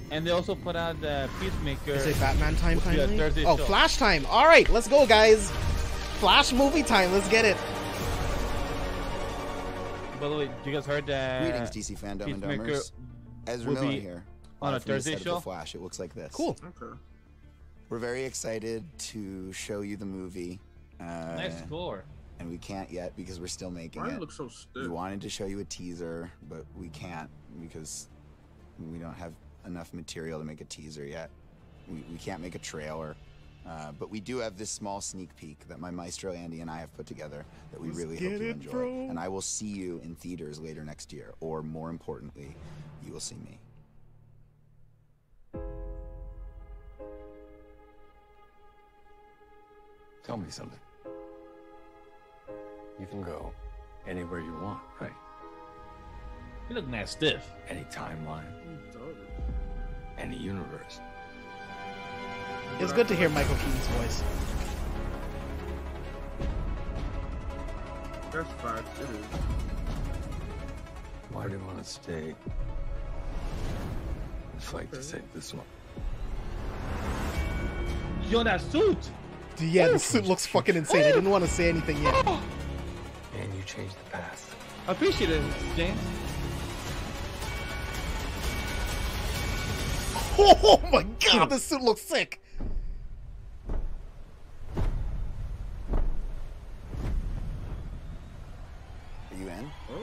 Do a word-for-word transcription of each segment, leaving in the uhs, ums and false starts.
And they also put out the Peacemaker. Is it Batman time finally? Thursday Oh, show. Flash time. All right, let's go, guys. Flash movie time. Let's get it. By the way, you guys heard that? Greetings, D C fandom and Peacemaker dumbers. Ezra will Miller be here. on a Live from the Thursday set of show? The Flash. It looks like this. Cool. Okay. We're very excited to show you the movie. Uh, Nice score. And we can't yet because we're still making Why it. it look so stiff? We wanted to show you a teaser, but we can't because we don't have enough material to make a teaser yet. We, we can't make a trailer. Uh, but we do have this small sneak peek that my maestro Andy and I have put together that we Let's really get hope you it, enjoy. bro. And I will see you in theaters later next year, or more importantly, you will see me. Tell me something. You can go anywhere you want, right? You look mad stiff. Any timeline, any universe. It's good to hear Michael Keaton's voice. That's facts. It is. Why do you want to stay and fight to save this one? Yo, that suit. Yeah, the suit looks fucking insane. I didn't want to say anything yet. And you changed the past. I appreciate it, James. Oh my god, this suit looks sick. Are you in? Oh.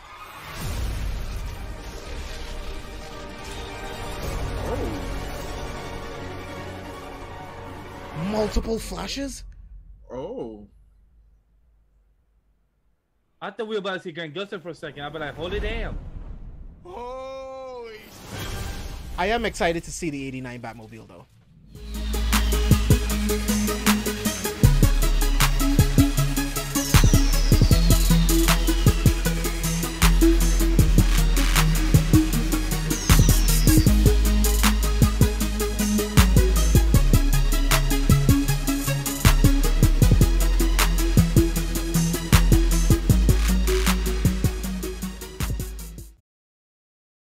Multiple flashes? Oh. I thought we were about to see Grant Gustin for a second. I'll be like, hold it down. Holy I am excited to see the eighty-nine Batmobile, though.